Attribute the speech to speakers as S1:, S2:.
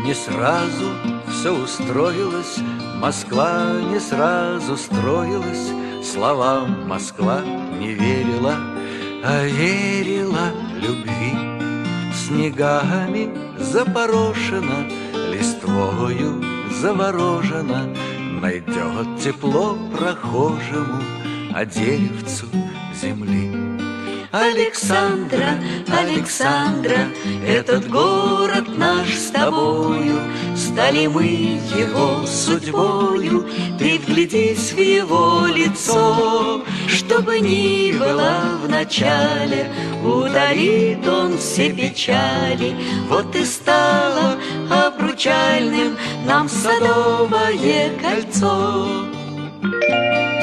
S1: Не сразу все устроилось, Москва не сразу строилась, словам Москва не верила, а верила любви. Снегами запорошена, листвою заворожена, найдет тепло прохожему, а деревцу земли.
S2: Александра, Александра, этот город наш с тобою, стали мы его судьбою. Ты вглядись в его лицо, чтобы ни было в начале, удалит он все печали. Вот и стало обручальным нам Садовое кольцо.